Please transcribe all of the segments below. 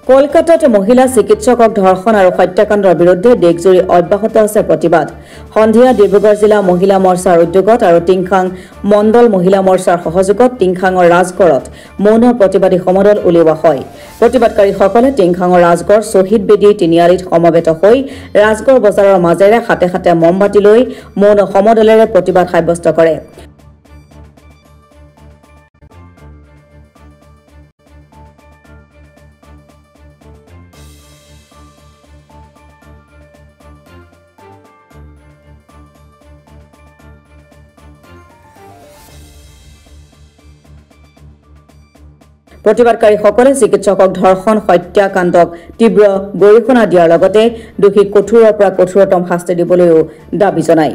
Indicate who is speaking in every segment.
Speaker 1: কলকাতাত মহিলা চিকিৎসকক ধৰ্ষণ আৰু হত্যাকাণ্ডৰ বিৰুদ্ধে দেশজুৰি অব্যাহত আছে প্ৰতিবাদ। সন্ধিয়া ডিব্ৰুগড় জিলা মহিলা মৰ্চাৰ উদ্যোগত আৰু টিংখাং মণ্ডল মহিলা মৰ্চাৰ সহযোগত টিংখাঙৰ ৰাজগড়ত মৌন প্ৰতিবাদী সমদল উলিওৱা হয়। প্ৰতিবাদকাৰীসকলে টিংখাঙৰ ৰাজগড় শ্বহীদ বেদী তিনিআলিত সমবেত হৈ ৰাজগড় বজাৰৰ মাজেৰে হাতে হাতে মমবাতি লৈ মৌন সমদলেৰে প্ৰতিবাদ সাব্যস্ত কৰে। প্ৰতিবাদকাৰীসকলে চিকিৎসকক ধৰ্ষণ হত্যাকাণ্ডক তীব্ৰ গৰিহণা দিয়াৰ লগতে দোষীক কঠোৰৰ পৰা কঠোৰতম শাস্তি দিবলৈও দাবী জনায়।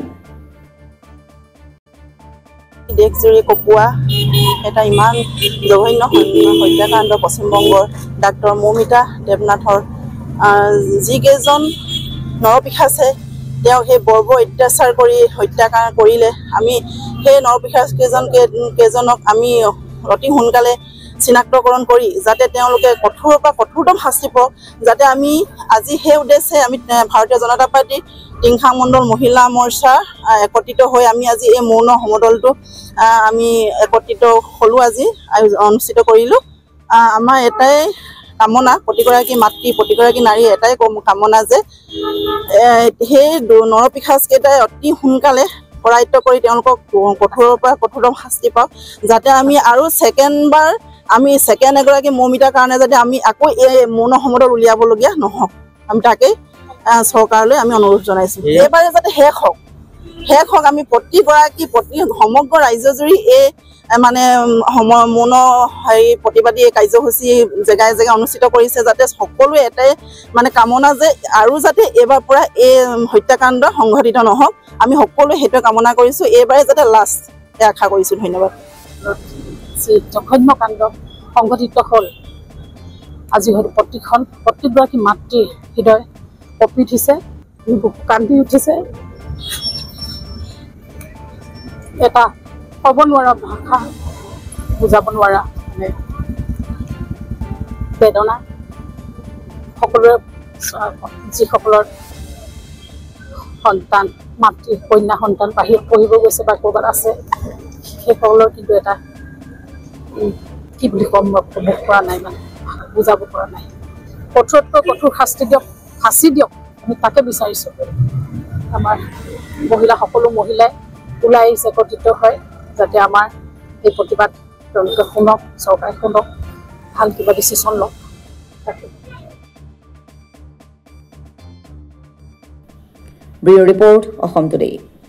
Speaker 2: দেশজুৰি কপোৱা এটা ইমান জঘন্য হত্যাকাণ্ড পশ্চিমবংগৰ ডাক্তৰ মৌমিতা দেৱনাথৰ যিকেইজন নৰপিশাচে তেওঁ সেই বৰ্বৰ অত্যাচাৰ কৰি হত্যা কৰিলে, আমি সেই নৰপিশাচ কেইজনক আমি অতি সোনকালে চিনাক্তকৰণ কৰি যাতে তেওঁলোকে কঠোৰৰ পৰা কঠোৰতম শাস্তি পাওক, যাতে আমি আজি সেই উদ্দেশ্যে আমি ভাৰতীয় জনতা পাৰ্টি টিংখাং মণ্ডল মহিলা মৰ্চা একত্ৰিত হৈ আমি আজি এই মৌন সমদলটো আমি একত্ৰিত হ'লোঁ, আজি অনুষ্ঠিত কৰিলোঁ। আমাৰ এটাই কামনা, প্ৰতিগৰাকী মাতৃ প্ৰতিগৰাকী নাৰী এটাই কামনা যে সেই নৰপিশাচকেইটাই অতি সোনকালে কৰায়ত্ব কৰি তেওঁলোকক কঠোৰৰ পৰা কঠোৰতম শাস্তি পাওক, যাতে আমি আৰু ছেকেণ্ডবাৰ আমি ছেকেণ্ড এগৰাকী মৌমিতাৰ কাৰণে যাতে আমি আকৌ এই মৌন সমদল উলিয়াবলগীয়া নহওক, আমি তাকেই চৰকাৰলৈ আমি অনুৰোধ জনাইছোঁ। এইবাৰে যাতে শেষ হওক। আমি প্ৰতিগৰাকী সমগ্ৰ ৰাজ্যজুৰি এই মানে মৌন প্ৰতিবাদী এই কাৰ্যসূচী জেগাই জেগাই অনুষ্ঠিত কৰিছে, যাতে সকলোৱে এটাই মানে কামনা যে আৰু যাতে এইবাৰ পৰা এই হত্যাকাণ্ড সংঘটিত নহওক, আমি সকলোৱে সেইটোৱে কামনা কৰিছোঁ। এইবাৰে যাতে লাষ্ট আশা কৰিছোঁ। ধন্যবাদ।
Speaker 3: জঘন্য কাণ্ড সংঘটিত হ'ল, আজি হয়তো প্ৰত্যেকগৰাকী মাতৃৰ হৃদয় কঁপি উঠিছে, কান্দি উঠিছে। এটা ক'ব নোৱাৰা ভাষা, বুজাব নোৱাৰা মানে বেদনা। সকলোৰে যিসকলৰ সন্তান মাতৃ কন্যা সন্তান বাহিৰত পঢ়িব গৈছে বা ক'ৰবাত আছে, সেইসকলৰ কিন্তু এটা কি বুলি ক'ব পৰা নাই, মানে বুজাব পৰা নাই। কঠোৰতকৈ কঠোৰ শাস্তি দিয়ক, ফাঁচি দিয়ক, আমি তাকে বিচাৰিছোঁ। আমাৰ সকলো মহিলাই ওলাই আহিছে একত্ৰিত হয়, যাতে আমাৰ এই প্ৰতিবাদ তেওঁলোকে শুনক, চৰকাৰে শুনক, ভাল কিবা ডিচিশ্যন লওক। তাকে
Speaker 1: ব্যুৰ ৰিপৰ্ট, অসম টুডে।